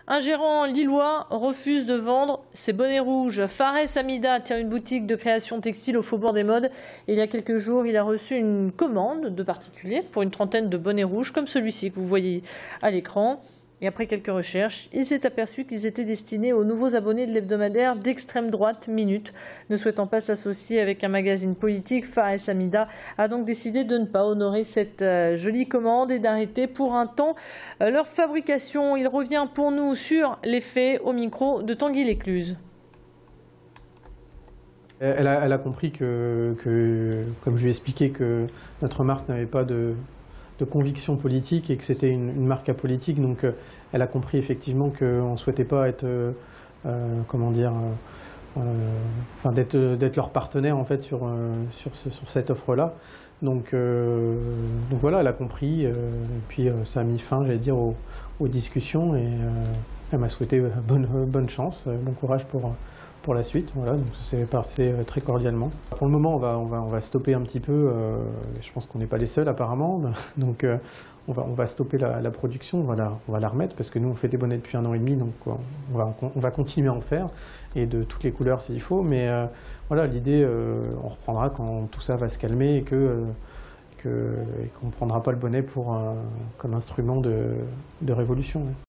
Un gérant lillois refuse de vendre ses bonnets rouges. Fares Amida tient une boutique de création textile au Faubourg des Modes. Il y a quelques jours, il a reçu une commande de particuliers pour une trentaine de bonnets rouges comme celui-ci que vous voyez à l'écran. Et après quelques recherches, il s'est aperçu qu'ils étaient destinés aux nouveaux abonnés de l'hebdomadaire d'extrême droite Minute. Ne souhaitant pas s'associer avec un magazine politique, Fares Amida a donc décidé de ne pas honorer cette jolie commande et d'arrêter pour un temps leur fabrication. Il revient pour nous sur les faits au micro de Tanguy Lécluse. Elle a compris que, comme je lui ai expliqué, que notre marque n'avait pas de conviction politique et que c'était une marque apolitique. Donc elle a compris effectivement qu'on ne souhaitait pas être, d'être leur partenaire en fait sur cette offre-là. Donc voilà, elle a compris. Et puis ça a mis fin, j'allais dire, aux discussions et elle m'a souhaité bonne chance, bon courage pour la suite. Voilà, donc c'est passé très cordialement. Pour le moment, on va stopper un petit peu. Je pense qu'on n'est pas les seuls apparemment. Donc on va stopper la production, on va la remettre parce que nous on fait des bonnets depuis 1 an et demi, donc on va continuer à en faire et de toutes les couleurs s'il faut. Mais voilà, l'idée, on reprendra quand tout ça va se calmer et qu'on ne prendra pas le bonnet comme instrument de révolution.